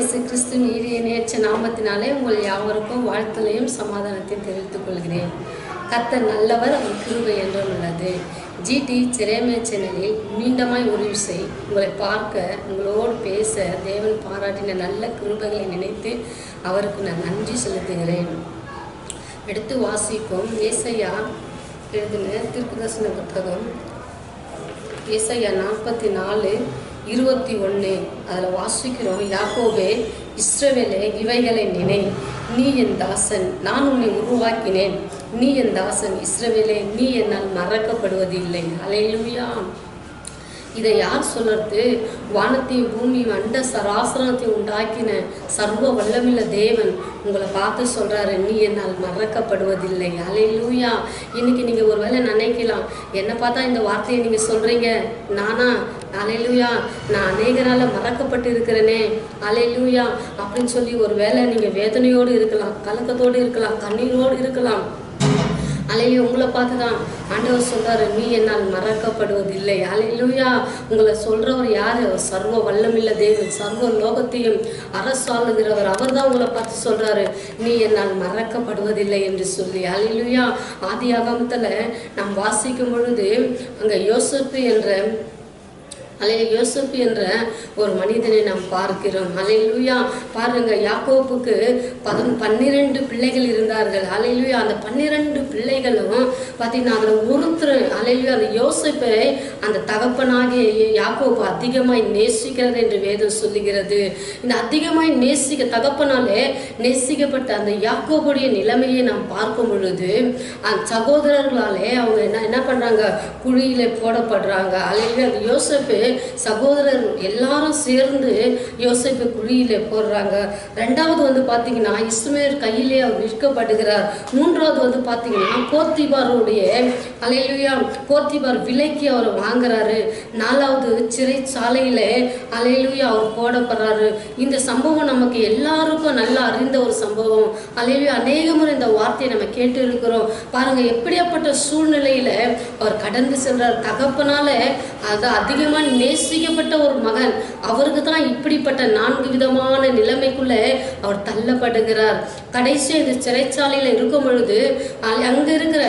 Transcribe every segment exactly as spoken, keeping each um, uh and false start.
இயேசு கிறிஸ்து நீதிய நேற்ற நாமத்தினாலே உங்கள் யாவருக்கும் வாழ்த்துலையும் சமாதானத்தையும் தெரிவித்துக் கொள்கிறேன். கர்த்தர் நல்லவர், அவர் கிருபை என்றும் உள்ளது. ஜிடி ஜெரேமியா சேனலில் மீண்டுமாய் ஒரு விசை உங்களை பார்க்க, உங்களோடு பேச தேவன் பாராட்டின நல்ல கிருபைகளை நினைத்து அவருக்கு நான் நன்றி செலுத்துகிறேன். எடுத்து வாசிப்போம். ஏசாயா எழுதின தீர்க்கதரிசன புத்தகம் ஏசாயா நாற்பத்தி நாலு இருபத்தி ஒன்று. அதில் வாசிக்கிறோம், யாக்கோபே இஸ்ரவேலே இவைகளை நினை, நீ என் தாசன், நான் உன்னை உருவாக்கினேன். நீ என் தாசன் இஸ்ரவேலே, நீ என்னால் மறக்கப்படுவது இல்லை. அல்லேலூயா. இதை யார் சொல்றது? வானத்தையும் பூமியும் அண்ட சராசரத்தையும் உண்டாக்கின சர்வ வல்லமில்ல தேவன் உங்களை பார்த்து சொல்றாரு, நீ என்னால் மறக்கப்படுவதில்லை. அல்லேலூயா. இன்னைக்கு நீங்க ஒரு வேளை நினைக்கலாம், என்னை பார்த்தா இந்த வார்த்தையை நீங்க சொல்றீங்க, நானா? அல்லேலூயா, நான் அநேகரால மறக்கப்பட்டு இருக்கிறேனே, அல்லேலூயா அப்படின்னு சொல்லி ஒரு வேளை நீங்க வேதனையோடு இருக்கலாம், கலக்கத்தோடு இருக்கலாம், கண்ணீரோடு இருக்கலாம். அல்லேலூயா. உங்களை பார்த்து தான் ஆண்டவர் சொல்றாரு, நீ என்னால் மறக்கப்படுவதில்லை. அல்லேலூயா. உங்களை சொல்றவர் யாரு? சர்வ வல்லமில்ல தேவன், சர்வ லோகத்தையும் அரசாளுகிறவர். அவர் தான் உங்களை பார்த்து சொல்றாரு, நீ என்னால் மறக்கப்படுவதில்லை என்று சொல்லி. அல்லேலூயா. ஆதி ஆகமத்துல நாம் வாசிக்கும் பொழுது அங்க யோசேப்பு என்ற அல்லேலூயா யோசேப்பு என்ற ஒரு மனிதனை நாம் பார்க்கிறோம். அல்லேலூயா. பாருங்க, யாக்கோபுக்கு பதன் பன்னிரண்டு பிள்ளைகள் இருந்தார்கள். அல்லேலூயா. அந்த பன்னிரண்டு பிள்ளைகளும் பார்த்தீங்கன்னா அதில் ஒருத்தர் அல்லேலூயா அந்த யோசேப்பை அந்த தகப்பனாகிய யாக்கோபு அதிகமாய் நேசிக்கிறது என்று வேதம் சொல்லுகிறது. இந்த அதிகமாய் நேசிக்க தகப்பனாலே நேசிக்கப்பட்ட அந்த யாக்கோபுடைய நிலைமையை நாம் பார்க்கும் பொழுது அந்த சகோதரர்களாலே அவங்க என்ன என்ன பண்றாங்க? குழியில போடப்படுறாங்க. அல்லேலூயா. அந்த யோசேப்பு சகோதரர் எல்லாரும் சேர்ந்து யோசேப்பு குழியில போடுறாங்க. ரெண்டாவது வந்து பாத்தீங்கன்னா இஸ்மவேல் கையிலே அவர் விற்கப்படுகிறார். மூன்றாவது வந்து பாத்தீங்கன்னா போத்திபாருடைய அல்லேலூயா போத்திபார் விலைக்கு அவர் வாங்குறாரு. நாலாவது சிறைச்சாலையில அல்லேலூயா அவர் போடப்படுறாரு. இந்த சம்பவம் நமக்கு எல்லாருக்கும் நல்லா அறிந்த ஒரு சம்பவம். அல்லேலூயா. அநேக முறை இந்த வார்த்தையை நம்ம கேட்டு இருக்கிறோம். பாருங்க, எப்படியாப்பட்ட சூழ்நிலையில அவர் கடந்து சென்றார். தகப்பனால அது அதிகமா நேசிக்கப்பட்ட ஒரு மகன், அவருக்கு தான் இப்படிப்பட்ட நான்கு விதமான நிலைமைக்குள்ள அவர் தள்ளப்படுகிறார். கடைசி இந்த சிறைச்சாலையில இருக்கும் பொழுது அங்க இருக்கிற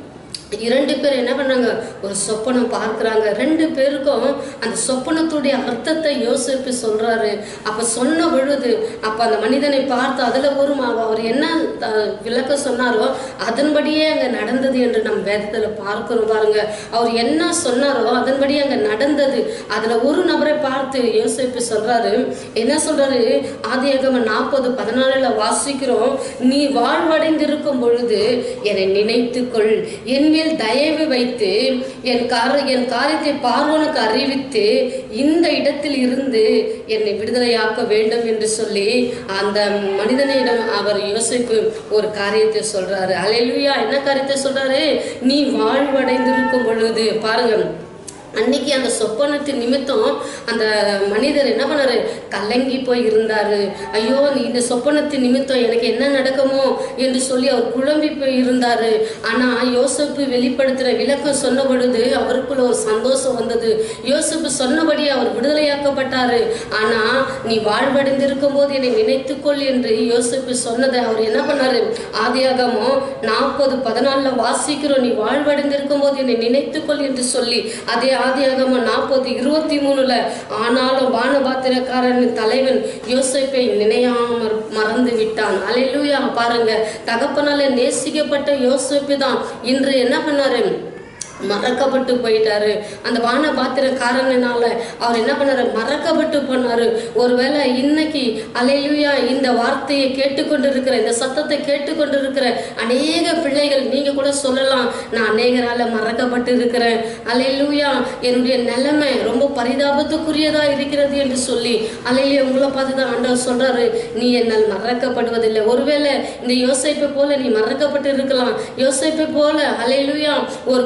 இரண்டு பேர் என்ன பண்ணாங்க? ஒரு சொப்பனம் பார்க்கிறாங்க. ரெண்டு பேருக்கும் அந்த சொப்பனத்துடைய அர்த்தத்தை யோசிப்பு சொல்றாரு. அப்ப சொன்ன பொழுது அப்ப அந்த மனிதனை பார்த்து அதுல ஒரு அவர் என்ன விளக்கம் சொன்னாரோ அதன்படியே அங்க நடந்தது என்று நம் வேதத்துல பார்க்கிறோம். பாருங்க, அவர் என்ன சொன்னாரோ அதன்படியே அங்க நடந்தது. அதுல ஒரு நபரை பார்த்து யோசிப்பு சொல்றாரு, என்ன சொல்றாரு? ஆதியாகமம் நாற்பது பதினாலுல வாசிக்கிறோம், நீ வாழ்வடைந்திருக்கும் பொழுது என்னை நினைத்துக்கொள், என் தயவு வைத்து என் கார என் காரியத்தை பார்வோனுக்கு அறிவித்து இந்த இடத்தில் இருந்து என்னை விடுதலையாக்க வேண்டும் என்று சொல்லி அந்த மனிதனிடம் அவர் யோசிப்பு ஒரு காரியத்தை சொல்றாரு. அல்லேலூயா. என்ன காரியத்தை சொல்றாரு? நீ வாழ்வடைந்திருக்கும் பொழுது. பாருங்க, அன்னைக்கு அந்த சொப்பனத்தின் நிமித்தம் அந்த மனிதர் என்ன பண்ணாரு? கலங்கி போய் இருந்தாரு. ஐயோ, நீ இந்த சொப்பனத்தின் நிமித்தம் எனக்கு என்ன நடக்குமோ என்று சொல்லி அவர் குழம்பி போய் இருந்தாரு. ஆனா யோசேப்பு வெளிப்படுத்துற விளக்கம் சொன்ன பொழுது அவருக்குள்ள ஒரு சந்தோஷம் வந்தது. யோசேப்பு சொன்னபடி அவர் விடுதலையாக்கப்பட்டாரு. ஆனா நீ வாழ்வடைந்திருக்கும் போது என்னை நினைத்துக்கொள் என்று யோசேப்பு சொன்னதை அவர் என்ன பண்ணாரு? ஆதியாகமம் நாற்பது பதினாலுல வாசிக்கிறோம், நீ வாழ்வடைந்திருக்கும் போது என்னை நினைத்துக்கொள் என்று சொல்லி. அதே ஆதியாகமம் நாற்பது இருபத்தி மூணுல ஆனாலும் பானபாத்திரக்காரன் தலைவன் யோசேப்பை நினையாம மறந்து விட்டான். அல்லேலூயா. பாருங்க, தகப்பனால நேசிக்கப்பட்ட யோசேப்பு தான் இன்று என்ன பண்ணாரு? மறக்கப்பட்டு போயிட்டாரு. அந்த வான பாத்திரக்காரனால அவர் என்ன பண்ணாரு? மறக்கப்பட்டு போனாரு. ஒருவேளை இன்னைக்கு அல்லேலூயா இந்த வார்த்தையை கேட்டுக்கொண்டிருக்கிற, இந்த சத்தத்தை கேட்டுக்கொண்டிருக்கிற அநேக பிள்ளைகள் நீங்க கூட சொல்லலாம், நான் அநேகரால மறக்கப்பட்டு இருக்கிறேன். அல்லேலூயா, என்னுடைய நிலைமை ரொம்ப பரிதாபத்துக்குரியதா இருக்கிறது என்று சொல்லி. அல்லேலூயா. உங்களை பார்த்துதான் ஆண்டவர் சொல்றாரு, நீ என்னால் மறக்கப்படுவதில்லை. ஒருவேளை இந்த யோசேப்பை போல நீ மறக்கப்பட்டு இருக்கலாம். யோசேப்பை போல அல்லேலூயா ஒரு குழிய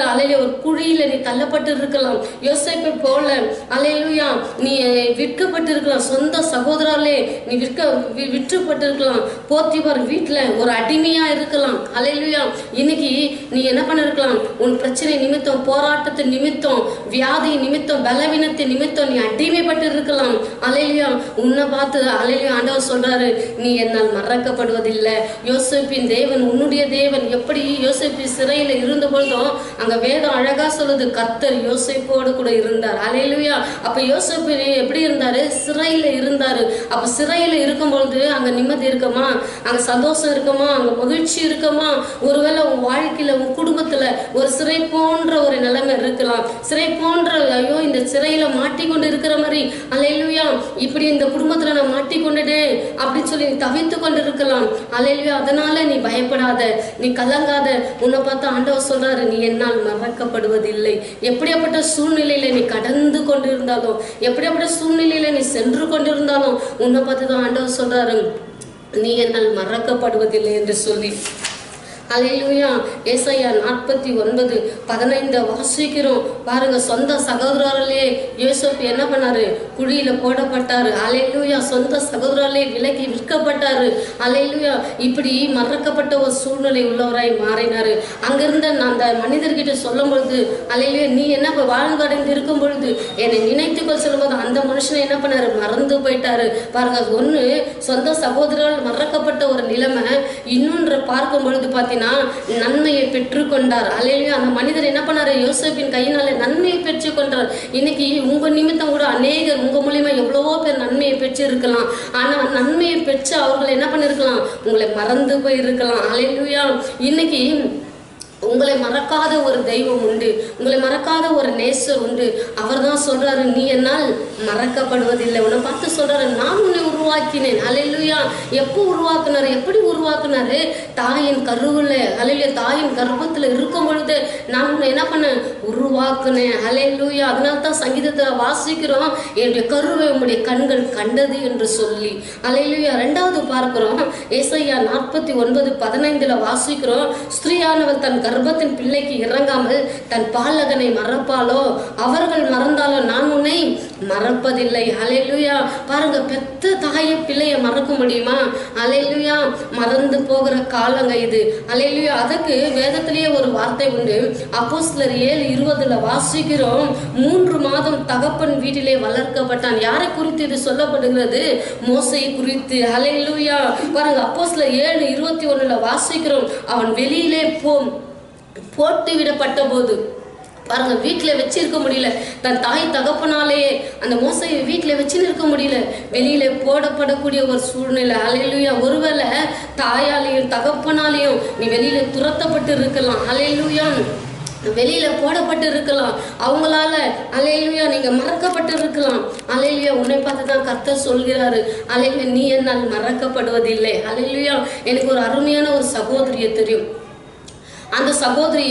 அல்லேலூயா ஒரு குழியில நீ தள்ளப்பட்டு இருக்கலாம். யோசேப்பை போல அல்லேலூயா நீ விற்கப்பட்டு இருக்கலாம். சொந்த சகோதரர்களே நீ விற்க விற்றுப்பட்டு இருக்கலாம். போத்திபார் வீட்டுல ஒரு அடிமையா இருக்கலாம். அல்லேலூயா இன்னைக்கு நீ என்ன பண்ண இருக்கலாம், உன் பிரச்சனை நிமித்தம், போராட்டத்தின் நிமித்தம், வியாதி நிமித்தம், பலவீனத்தின் நிமித்தம் நீ அடிமைப்பட்டு இருக்கலாம். அல்லேலூயா உன்னை பார்த்து அல்லேலூயா ஆண்டவர் சொல்றாரு, நீ என்னால் மறக்கப்படுவதில்லை. யோசேப்பின் தேவன் உன்னுடைய தேவன். எப்படி யோசேப்பு சிறையில இருந்த பொழுதும் அங்க வேதம் அழகா சொல்லுது, கர்த்தர் யோசேப்போடு கூட இருந்தார். அல்லேலூயா அப்ப யோசேப்பு எப்படி இருந்தாரு, சிறையில இருந்தாரு. அப்ப சிறையில இருக்கும் பொழுது அங்க நிம்மதி இருக்குமா, அங்க சந்தோஷம் இருக்குமா, அங்க மகிழ்ச்சி இருக்குமா? ஒருவேளை உன் வாழ்க்கையில உன் குடும்பத்துல ஒரு சிறை போன்ற ஒரு நிலைமை இருக்கலாம். சிறை போன்ற ஐயோ இந்த சிறையில மாட்டிக்கொண்டு இருக்கிற மாதிரி அல்லேலூயா இப்படி இந்த குடும்பத்துல நான் மாட்டிக்கொண்டுட்டேன் அப்படின்னு சொல்லி நீ தவித்து கொண்டு இருக்கலாம். அல்லேலூயா அதனால நீ பயப்படாத, நீ கலங்காத. உன்னை பார்த்து ஆண்டவர் சொல்றாரு, நீ என்னால் மறக்கப்படுவதில்லை. எப்படியாப்பட்ட சூழ்நிலையில நீ கடந்து கொண்டு இருந்தாலும், எப்படியாப்பட்ட சூழ்நிலையில நீ சென்று கொண்டிருந்தாலும் உன்னை பார்த்து தான் ஆண்டவர் சொல்றாரு, நீ என்னால் மறக்கப்படுவதில்லை என்று சொல்லி. அல்லேலூயா ஏசாயா நாற்பத்தி ஒன்பது பதினைந்து வாசிக்கிறோம் பாருங்க. சொந்த சகோதரர்களே யோசேப்பு என்ன பண்ணாரு, குழியில போடப்பட்டாரு. அல்லேலூயா சொந்த சகோதரர்களே விலக்கி விற்கப்பட்டாரு. அல்லேலூயா இப்படி மறக்கப்பட்ட ஒரு சூழ்நிலை உள்ளவராய் மாறினாரு. அங்கிருந்த அந்த மனிதர்கிட்ட சொல்லும் பொழுது அல்லேலூயா நீ என்ன வாழ்வடைந்து இருக்கும் பொழுது என்னை நினைத்துக்கொள் சொல்லும்போது அந்த மனுஷனை என்ன பண்ணாரு, மறந்து போயிட்டாரு. பாருங்க ஒண்ணு சொந்த சகோதரர்கள் மறக்கப்பட்ட ஒரு நிலைமை, இன்னொன்று பார்க்கும் பொழுது பார்த்தீங்கன்னா நன்மையை பெற்றுக்கொண்டார். அல்லேலூயா அந்த மனிதர் என்ன பண்ணாரு, யோசேப்பின் கையினால நன்மையை பெற்றுக் கொண்டார். இன்னைக்கு உங்க நிமித்தம் கூட அநேகர் உங்க மூலியமா எவ்வளவோ பேர் நன்மையை பெற்று இருக்கலாம். ஆனா நன்மையை பெற்று அவர்கள் என்ன பண்ணிருக்கலாம், உங்களை மறந்து போயிருக்கலாம். அல்லேலூயா இன்னைக்கு உங்களை மறக்காத ஒரு தெய்வம் உண்டு, உங்களை மறக்காத ஒரு நேசர் உண்டு. அவர் தான் சொல்றாரு, நீ என்னால் மறக்கப்படுவதில்லை. உன்னை பார்த்து சொல்றாரு, நான் உன்னை உருவாக்கினேன். அல்லேலூயா எப்போ உருவாக்குனாரு, எப்படி உருவாக்குனாரு, தாயின் கருவுல அல்லேலூயா தாயின் கர்ப்பத்துல இருக்கும் பொழுது நான் உன்னை என்ன பண்ணேன், உருவாக்குனேன். அல்லேலூயா அதனால தான் சங்கீதத்தை வாசிக்கிறோம், என்னுடைய கருவை உம்முடைய கண்கள் கண்டது என்று சொல்லி. அல்லேலூயா ரெண்டாவது பார்க்கிறோம் ஏசாயா நாற்பத்தி ஒன்பது பதினைந்துல வாசிக்கிறோம், ஸ்திரீயானவள் தன் கர்ப்பத்தின் பிள்ளைக்கு இறங்காமல் தன் பாலகனை மறப்பாலோ, அவர்கள் மறந்தாலோ நான் உன்னை மறப்பதில்லை. அல்லேலூயா பாருங்க, பெத்த தாயை பிள்ளைய மறக்க முடியுமா? அல்லேலூயா மறந்து போகிற காலங்க இது. அல்லேலூயா அதுக்கு வேதத்திலேயே ஒரு வார்த்தை உண்டு. அப்போஸ்தலர் ஏழு இருபதுல வாசிக்கிறோம், மூன்று மாதம் தகப்பன் வீட்டிலே வளர்க்கப்பட்டான். யாரை குறித்து இது சொல்லப்படுகிறது, மோசை குறித்து. அல்லேலூயா பாருங்க அப்போஸ்தலர் ஏழு இருபத்தி ஒண்ணுல வாசிக்கிறோம், அவன் வெளியிலே போ போட்டு விடப்பட்ட போது பாருங்க வீட்டுல வச்சிருக்க முடியல, தன் தாய் தகப்பனாலேயே அந்த மோசையை வீட்டுல வச்சுன்னு இருக்க முடியல, வெளியில போடப்படக்கூடிய ஒரு சூழ்நிலை. அல்லேலூயா ஒருவேளை தாயாலையும் தகப்பனாலையும் நீ வெளியில துரத்தப்பட்டு இருக்கலாம். அல்லேலூயா வெளியில போடப்பட்டு இருக்கலாம், அவங்களால அல்லேலூயா நீங்க மறக்கப்பட்டு இருக்கலாம். அல்லேலூயா உன்னை பார்த்து தான் கர்த்தர் சொல்கிறாரு, அல்லேலூயா நீ என்னால் மறக்கப்படுவதில்லை. அல்லேலூயா எனக்கு ஒரு அருமையான ஒரு சகோதரியை தெரியும். அந்த சகோதரி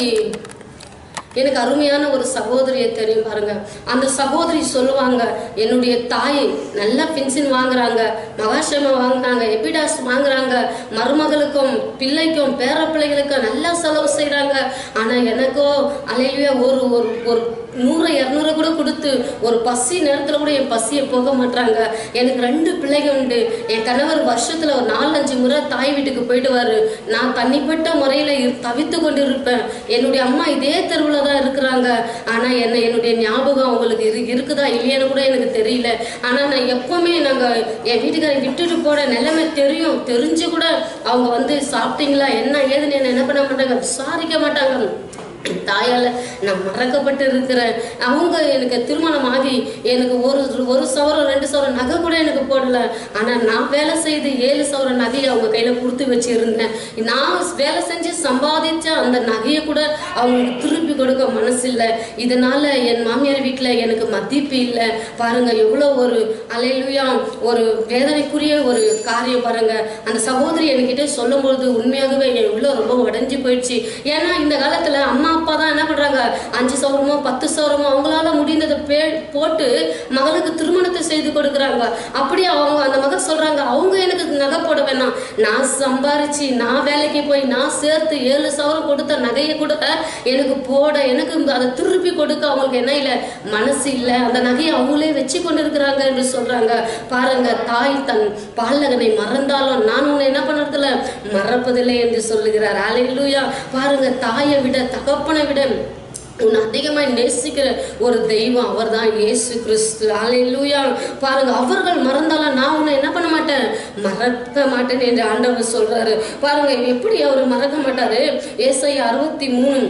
எனக்கு அருமையான ஒரு சகோதரியை தெரியும் பாருங்க. அந்த சகோதரி சொல்லுவாங்க, என்னுடைய தாய் நல்லா பென்ஷன் வாங்குறாங்க, மகாசேமா வாங்குறாங்க, எபிடாஸ் வாங்குறாங்க, மருமகளுக்கும் பிள்ளைக்கும் பேர பிள்ளைகளுக்கும் நல்லா செலவு செய்யறாங்க. ஆனா எனக்கோ அல்லேலூயா ஒரு ஒரு நூறு இரநூறு கூட கொடுத்து ஒரு பசி நேரத்துல கூட என் பசியை போக மாட்டாங்க. எனக்கு ரெண்டு பிள்ளைகள் உண்டு. என் கணவர் வருஷத்துல ஒரு நாலஞ்சு முறை தாய் வீட்டுக்கு போயிடுவாரு. நான் தனிப்பட்ட முறையில தவித்து கொண்டு இருப்பேன். என்னுடைய அம்மா இதே தெருவுல தான் இருக்கிறாங்க. ஆனா என்ன என்னுடைய ஞாபகம் அவங்களுக்கு இரு இருக்குதா இல்லையான்னு கூட எனக்கு தெரியல. ஆனா நான் எப்பவுமே நாங்க என் வீட்டுக்காரங்க விட்டுட்டு போன நிலைமை தெரியும். தெரிஞ்சு கூட அவங்க வந்து சாப்பிட்டீங்களா என்ன ஏதுன்னு என்ன என்ன பண்ண மாட்டாங்க, விசாரிக்க மாட்டாங்க. தாயால நான் மறக்கப்பட்டு இருக்கிறேன். அவங்க எனக்கு திருமணம் ஆகி எனக்கு ஒரு ஒரு சவரம் ரெண்டு சவரம் நகை கூட எனக்கு போடல. ஆனா நான் வேலை செய்து ஏழு சவரம் நகையை அவங்க கையில கொடுத்து வச்சிருந்தேன். நான் வேலை செஞ்சு சம்பாதிச்ச அந்த நகையை கூட அவங்களுக்கு திருப்பி கொடுக்க மனசு இல்லை. இதனால என் மாமியார் வீட்டுல எனக்கு மதிப்பு இல்லை. பாருங்க எவ்வளவு ஒரு அல்லேலூயா ஒரு வேதனைக்குரிய ஒரு காரியம் பாருங்க. அந்த சகோதரி என்கிட்ட சொல்லும் பொழுது உண்மையாகவே என் உள்ள ரொம்ப உடைஞ்சு போயிடுச்சு. ஏன்னா இந்த காலத்துல அம்மா அப்பா தான் என்ன பண்றாங்க, அஞ்சு சவரமோ பத்து சவரமோ அவங்களால முடிந்ததை பே போட்டு மகளுக்கு திருமணத்தை செய்து கொடுக்குறாங்க. அப்படியே அவங்க அந்த மகள் சொல்றாங்க, அவங்க எனக்கு நகை போட வேணாம், நான் சம்பாரிச்சு நான் வேலைக்கு போய் நான் சேர்த்து ஏழு சவரம் கொடுத்த நகையை கூட எனக்கு போட, எனக்கு அதை திருப்பி கொடுக்க அவங்களுக்கு என்ன இல்லை, மனசு இல்லை. அந்த நகையை அவங்களே வச்சு கொண்டு இருக்கிறாங்க என்று சொல்றாங்க. பாருங்க, தாய் தன் பாலகனை மறந்தாலும் நான் உன்னை என்ன பண்றதில்ல, மறப்பதில்லை என்று சொல்லுகிறார். அல்லேலூயா. பாருங்க, தாயை விட தகப்பனை விட உன்னை அதிகமாக நேசிக்கிற ஒரு தெய்வம் அவர் தான் இயேசு கிறிஸ்து. அல்லேலூயா. பாருங்க, அவர்கள் மறந்தாலும் நான் உன்னை என்ன பண்ண மாட்டேன், மறக்க மாட்டேன் என்று ஆண்டவர் சொல்றாரு. பாருங்க எப்படி அவர் மறக்க மாட்டாரு. ஏசாயா அறுபத்தி மூணு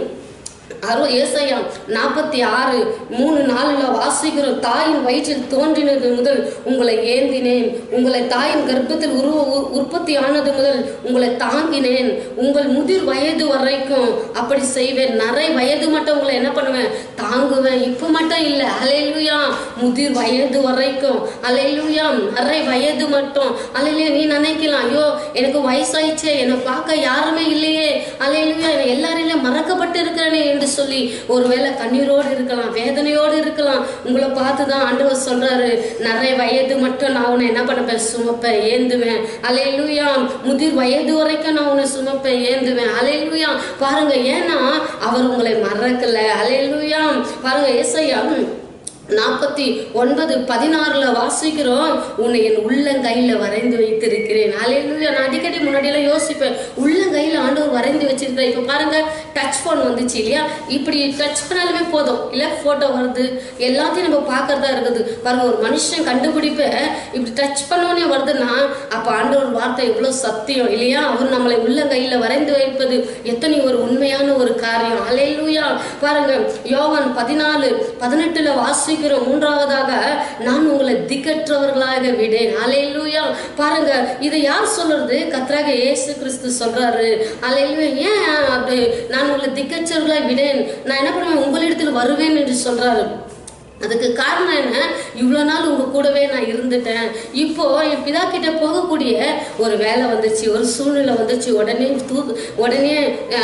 அறு ஏசாயா நாற்பத்தி ஆறு மூணு நாலுல வாசிக்கிறோம். தாயின் வயிற்றில் தோன்றினது முதல் உங்களை ஏந்தினேன், உங்களை தாயின் கர்ப்பத்தில் உருவ உற்பத்தி ஆனது முதல் உங்களை தாங்கினேன், உங்கள் முதிர் வயது வரைக்கும் அப்படி செய்வேன். நிறை வயது மட்டும் உங்களை என்ன பண்ணுவேன், தாங்குவேன். இப்ப மட்டும் இல்லை, அல்லேலூயா, முதிர் வயது வரைக்கும். அல்லேலூயா, நிறை வயது மட்டும். அல்லேலூயா. நீ நினைக்கலாம், ஐயோ எனக்கு வயசாயிச்சே, என்னை பார்க்க யாருமே இல்லையே, அல்லேலூயா, எல்லாரையும் மறக்கப்பட்டு இருக்கிறேனே என்று சொல்லி ஒருவேளை கண்ணீரோடு இருக்கலாம், வேதனையோடு இருக்கலாம். உங்களை பார்த்துதான் ஆண்டவர் சொல்றாரு, நிறைய வயது மட்டும் நான் உன்னை என்ன பண்ணப்பேன், சுமப்பேன், ஏந்துவேன். அல்லேலூயா. முதிர் வயது வரைக்கும் நான் உன்னை சுமப்பேன், ஏந்துவேன். அல்லேலூயா. பாருங்க, ஏன்னா அவர் உங்களை மறக்கல. அல்லேலூயா. பாருங்க, ஏசாயா நாற்பத்தி ஒன்பது பதினாறுல வாசிக்கிறோம், உன்னை என் உள்ளங்கையில வரைந்து வைத்திருக்கிறேன். அல்லேலூயா. நான் அடிக்கடி முன்னாடியெல்லாம் யோசிப்பேன், உள்ளங்கையில ஆண்டவர் வரைந்து வச்சிருக்கிறேன். இப்ப பாருங்க, டச் போன் வந்துச்சு இல்லையா, இப்படி டச் பண்ணாலுமே போதும் இல்ல, போட்டோ வருது, எல்லாத்தையும் நம்ம பாக்குறதா இருக்குது. பாருங்க, ஒரு மனுஷன் கண்டுபிடிப்ப இப்படி டச் பண்ணோன்னே வருதுன்னா அப்ப ஆண்டவர் வார்த்தை எவ்வளவு சத்தியம் இல்லையா. அவர் நம்மளை உள்ளங்கையில வரைந்து வைப்பது எத்தனை ஒரு உண்மையான ஒரு காரியம். அல்லேலூயா. பாருங்க, யோவான் பதினாலு பதினெட்டுல வாசி மூன்றாவதாக, நான் உங்களை திக்கற்றவர்களாக விடேன். அல்லேலூயா. பாருங்க, இதை யார் சொல்றது, கர்த்தராகிய இயேசு கிறிஸ்து சொல்றாரு. அல்லேலூயா. ஏன் அப்படி நான் உங்களை திக்கற்றவர்களாக விடேன், நான் என்ன பண்ணுவேன், உங்களிடத்தில் வருவேன் என்று சொல்றாரு. அதுக்கு காரணம் என்ன, இவ்வளோ நாள் உங்க கூடவே நான் இருந்துட்டேன், இப்போ என் பிதா கிட்ட போகக்கூடிய ஒரு வேலை வந்துச்சு, ஒரு சூழ்நிலை வந்துச்சு. உடனே தூ உடனே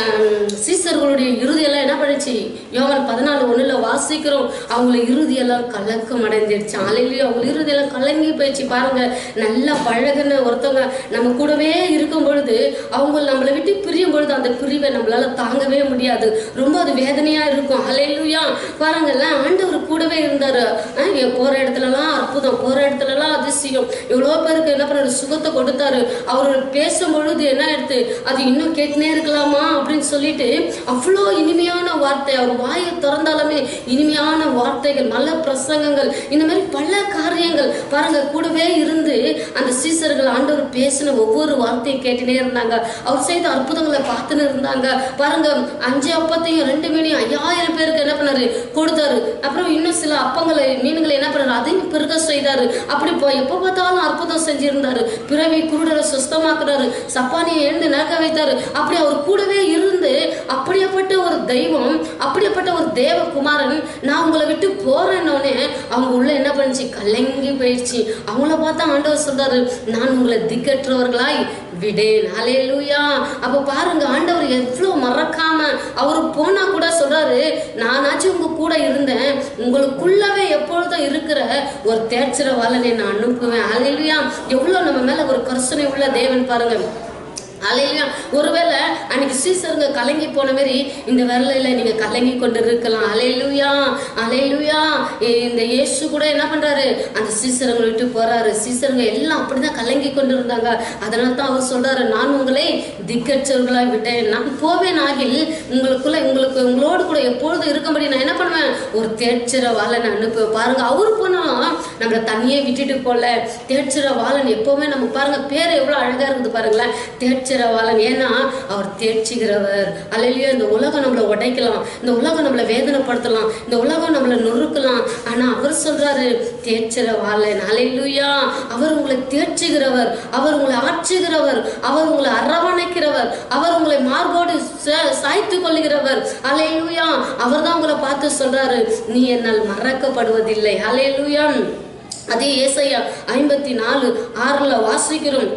சீசர்களுடைய இறுதியெல்லாம் என்ன பண்ணுச்சு, யோவான் பதினாலு ஒண்ணுல வாசிக்கிறோம், அவங்கள இறுதியெல்லாம் கலக்கம் அடைஞ்சிடுச்சு. அல்லேலூயா. அவங்க இறுதியெல்லாம் கலங்கி போயிடுச்சு. பாருங்க, நல்லா பழகுன ஒருத்தவங்க நம்ம கூடவே இருக்கும் பொழுது அவங்க நம்மளை விட்டு பிரியும் பொழுது அந்த பிரிவை நம்மளால தாங்கவே முடியாது, ரொம்ப அது வேதனையா இருக்கும். அல்லேலூயா. பாருங்கல்ல, ஆண்டவர் கூடவே இருந்தாரு. போற இடத்துலலாம் அற்புதம், போற இடத்துலலாம் அதிசயம், எவ்வளோ பேருக்கு என்ன பண்ணாரு, சுகத்தை கொடுத்தாரு. அவர் பேசும் பொழுது என்ன எடுத்து அது இன்னும் கேட்டுனே இருக்கலாமா அப்படின்னு சொல்லிட்டு அவ்வளோ இனிமையான வார்த்தை, அவர் வாயை திறந்தாலுமே இனிமையான வார்த்தைகள், நல்ல பிரசங்கங்கள், இந்த மாதிரி பல காரியங்கள். பாருங்க, கூடவே இருந்து அந்த சீசர்கள் ஆண்டவர் பேசின ஒவ்வொரு வார்த்தையை கேட்டுனே இருந்தாங்க. அவர் செய்த அற்புதங்களை பார்த்துன்னு இருந்தாங்க. பாருங்க, அஞ்சு அப்பத்தையும் ரெண்டு மீனையும் ஐயாயிரம் பேருக்கு என்ன பண்ணாரு, கொடுத்தாரு. அப்புறம் இன்னும் சில அப்பங்களை மீன்களை என்ன பண்ணாரு, அதையும் பெருக செய்தாரு. அப்படி எப்ப பார்த்தாலும் அற்புதம் செஞ்சிருந்தாரு. பிறவி குருடரை சுத்தமாக்குறாரு, சப்பானியை எழுந்து நடக்க வைத்தாரு. அப்படி அவர் கூடவே இருந்து அப்படியேப்பட்ட ஒரு தெய்வம், அப்படியேப்பட்ட ஒரு தேவகுமாரன் நான் உங்களை விட்டு போறேன்னொன்னே அவங்க உள்ள என்ன பண்ணுச்சு, கலங்கி போயிடுச்சு. அவங்கள பார்த்தா ஆண்டவர் சொல்றாரு, நான் உங்களை திக்கற்றவர்களாய் விடேன். அல்லேலூயா. அப்ப பாருங்க, ஆண்டவர் எவ்வளவு மறக்காம அவரு போனா கூட சொல்றாரு, நானாச்சும் உங்க கூட இருந்தேன், உங்களுக்குள்ளவே எப்பொழுதும் இருக்கிற ஒரு தேர்ச்சிரவாளனை நான் அனுப்புவேன். அல்லேலூயா. எவ்வளவு நம்ம மேல ஒரு கருசனை உள்ள தேவன் பாருங்க. அல்லேலூயா. ஒருவேளை அன்னைக்கு சீசருங்க கலங்கி போன மாதிரி இந்த வேலையில நீங்க கலங்கி கொண்டு இருக்கலாம். அல்லேலூயா. அல்லேலூயா. இந்த இயேசு கூட என்ன பண்றாரு, அந்த சீசருங்களை விட்டு போறாரு. சீசருங்க எல்லாம் அப்படிதான் கலங்கி கொண்டு இருந்தாங்க. அதனால தான் அவர் சொல்றாரு, நான் உங்களை திக்கற்றவர்களா விட்டேன், நான் போவேன் ஆகில் உங்களுக்குள்ள உங்களுக்கு உங்களோடு கூட எப்பொழுது இருக்கும்படி நான் என்ன பண்ணுவேன், ஒரு தேர்ச்சிர வாழனை அனுப்புவேன். பாருங்க, அவரு போனாலும் நம்மளை தனியே விட்டுட்டு போல. தேர்ச்சிர வாழன் எப்பவுமே நம்ம பாருங்க, பேர் எவ்வளவு அழகா இருக்குது பாருங்களேன், தேர்ச்சி தேர்ச்சிரவாளன். ஏன்னா அவர் தேர்ச்சிகிறவர். அல்லேலூயா. இந்த உலகம் நம்மளை உடைக்கலாம், இந்த உலகம் நம்மளை வேதனைப்படுத்தலாம், இந்த உலகம் நம்மளை நொறுக்கலாம். ஆனா அவர் சொல்றாரு தேர்ச்சிரவாளன். அல்லேலூயா. அவர் உங்களை தேர்ச்சிகிறவர், அவர் உங்களை ஆட்சிகிறவர், அவர் உங்களை அரவணைக்கிறவர், அவர் உங்களை மார்போடு சாய்த்து கொள்ளுகிறவர். அல்லேலூயா. அவர் தான் உங்களை பார்த்து சொல்றாரு, நீ என்னால் மறக்கப்படுவதில்லை. அல்லேலூயா. அதே ஏசாயா ஐம்பத்தி நாலு ஆறுல வாசிக்கிறோம்,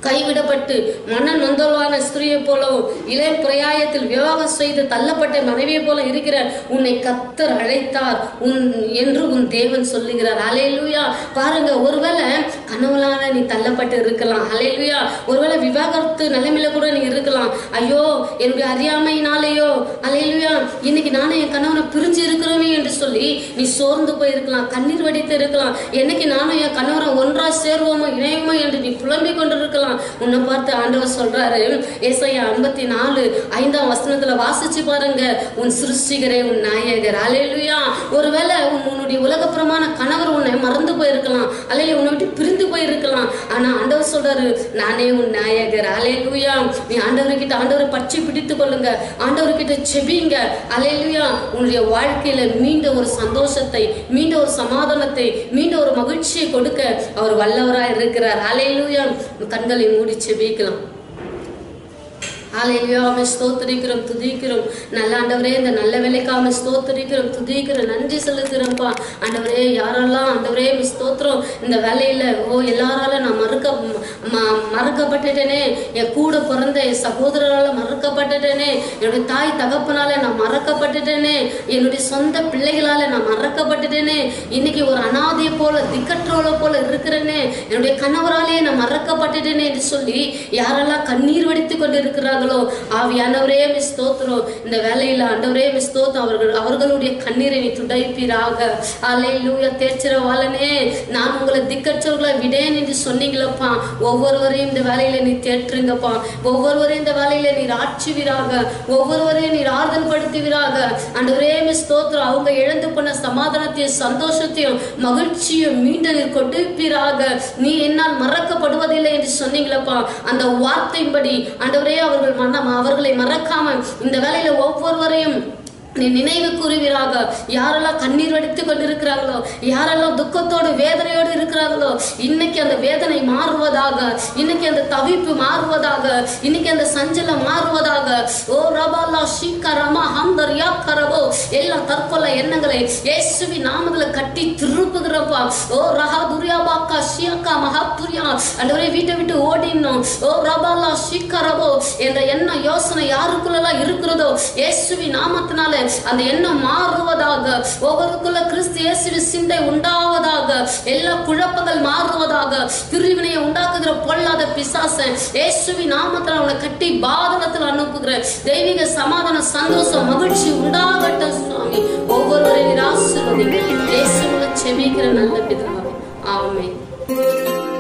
கைவிடப்பட்டு மன நொந்தலான ஸ்திரியை போலவும் இளைய பிரயாயத்தில் விவாகம் செய்து தள்ளப்பட்ட மனைவியை போல இருக்கிற உன்னை கர்த்தர் அழைத்தார் உன் என்று உன் தேவன் சொல்லுகிறார். அல்லேலூயா. பாருங்க, ஒருவேளை கனவுலான நீ தள்ளப்பட்டு இருக்கலாம். அல்லேலூயா. ஒருவேளை விவாகரத்து நிலைமையில கூட நீ இருக்கலாம். ஐயோ என்னுடைய அறியாமையினாலேயோ அல்லேலூயா இன்னைக்கு நானே என் கணவனை பிரிஞ்சு இருக்கிறோமே என்று சொல்லி நீ சோர்ந்து போயிருக்கலாம், கண்ணீர் வடித்து இருக்கலாம். என்னைக்கு நானும் என் கணவரை ஒன்றா சேர்வோமோ இணையுமோ என்று நீ புலம்பிக் கொண்டிருக்கலாம். உன்னை பார்த்து ஆண்டவர் சொல்றாரு, ஏசாயா ஐம்பத்தி நாலு ஐந்தாம் வசனத்துல வாசிச்சு பாருங்க, உன் சிருஷ்டிகரே உன் நாயகர். அல்லேலூயா. ஒருவேளை உன்னுடைய உலகப்புறமான கணவர் உன்னை மறந்து போயிருக்கலாம், அல்லையா உன்னை விட்டு பிரிந்து போயிருக்கலாம். ஆனா ஆண்டவர் சொல்றாரு, நானே உன் நாயகர். அல்லேலூயா. நீ ஆண்டவர்கிட்ட ஆண்டவரை பற்றி பிடித்து கொள்ளுங்க, ஆண்டவர்கிட்ட செபிங்க. அல்லேலூயா. உன்னுடைய வாழ்க்கையில மீண்டும் ஒரு சந்தோஷத்தை, மீண்டும் ஒரு சமாதானத்தை, மீண்டும் ஒரு மகிழ்ச்சியை கொடுக்க அவர் வல்லவராய் இருக்கிறார். அல்லேலூயா. கண்களை மூடி செபிக்கலாம். ஹல்லேலூயா. ஸ்தோத்திரிக்கிறோம், துதிக்கிறோம். நல்ல ஆண்டவரே, இந்த நல்ல வேலைக்காக ஸ்தோத்திரிக்கிறோம், துதிக்கிறோம், நன்றி செலுத்துகிறோம்ப்பா. ஆண்டவரே, யாரெல்லாம் ஆண்டவரே ஸ்தோத்திரம் இந்த வேலையில ஓ எல்லாரால நான் மறுக்க மறுக்கப்பட்டுட்டேனே, என் கூட பிறந்த என் சகோதரரால மறுக்கப்பட்டுட்டேனே, என்னுடைய தாய் தகப்பனால நான் மறக்கப்பட்டுட்டேனே, என்னுடைய சொந்த பிள்ளைகளால நான் மறக்கப்பட்டுட்டேனே, இன்னைக்கு ஒரு அனாதையை போல திக்கற்றோல போல இருக்கிறேனே, என்னுடைய கணவராலே நான் மறக்கப்பட்டுட்டேனே என்று சொல்லி யாரெல்லாம் கண்ணீர் வடித்து கொண்டு இருக்கிறார் ஆவியானவரே ஸ்தோத்திரம். இந்த வேலையில ஆண்டவரே ஸ்தோத்திரம், அவர்கள் அவர்களுடைய கண்ணீரை நீ துடைப்பீராக. அல்லேலூயா. தேர்ச்சிரவாளனே, நான் உங்களை திக்கற்றவர்களை விடேன் என்று சொன்னீங்களப்பா. ஒவ்வொருவரையும் இந்த வேலையில நீ தேற்றுங்கப்பா. ஒவ்வொருவரையும் இந்த வேலையில நீர் ஆட்சிவீராக, ஒவ்வொருவரையும் நீர் ஆறுதல் படுத்துவீராக. ஆண்டவரே ஸ்தோத்திரம், அவங்க இழந்து போன சமாதானத்தையும் சந்தோஷத்தையும் மகிழ்ச்சியும் மீண்டும் நீர் கொடுப்பீராக. நீ என்னால் மறக்கப்படுவதில்லை என்று சொன்னீங்களப்பா. அந்த வார்த்தையின்படி ஆண்டவரே அவர்கள் மனம் அவர்களை மறக்காம இந்த வேலையில ஒவ்வொருவரையும் நீ நினைவு கூறுவீராக. யாரெல்லாம் கண்ணீர் வடித்து கொண்டிருக்கிறார்களோ, யாரெல்லாம் துக்கத்தோடு வேதனையோடு இருக்கிறார்களோ, இன்னைக்கு அந்த வேதனை மாறுவதாக, இன்னைக்கு அந்த தவிப்பு மாறுவதாக, இன்னைக்கு அந்த சஞ்சலம் மாறுவதாக. ஓ ரபாலா ஷீக்கரமா ஹந்தர் யாக்கரவோ எல்லா தற்கொலை எண்ணங்களை இயேசுவி நாமத்துல கட்டி திருப்புகிறப்பா. ஓ ரஹா துரியாபாக்கா ஷியாக்கா மகாதுரியா ஆண்டவரே வீட்டை விட்டு ஓடினோம். ஓ ரபாலா ஷீக்கரவோ என்ற எண்ணம் யோசனை யாருக்குள்ளெல்லாம் இருக்கிறதோ இயேசுவி நாமத்தினால அந்த எண்ணம் மாறுவதாக. ஒவ்வொருக்குள்ள கிறிஸ்து இயேசுவின் சிந்தை உண்டாவதாக. எல்லா குழப்பங்கள் மாறுவதாக. பிரிவினையை உண்டாக்குகிற பொல்லாத பிசாசன் இயேசுவின் நாமத்தில் அவனை கட்டி பாதகத்தில் அனுப்புகிற தெய்வீக சமாதான சந்தோஷம் மகிழ்ச்சி உண்டாகட்டும் சுவாமி. ஒவ்வொருவரையும் ஆசீர்வதிங்க. இயேசுவுல செபிக்கிற நல்ல பிதாவே, ஆமென்.